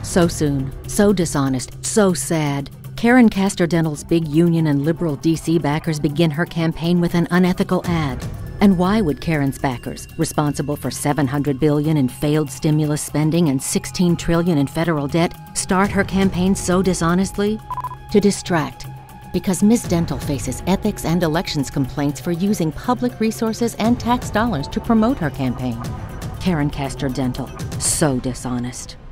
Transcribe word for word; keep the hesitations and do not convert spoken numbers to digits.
So soon, so dishonest, so sad. Karen Castor Dental's big union and liberal D C backers begin her campaign with an unethical ad. And why would Karen's backers, responsible for seven hundred billion dollars in failed stimulus spending and sixteen trillion dollars in federal debt, start her campaign so dishonestly? To distract. Because Miz Dental faces ethics and elections complaints for using public resources and tax dollars to promote her campaign. Karen Castor Dental, so dishonest.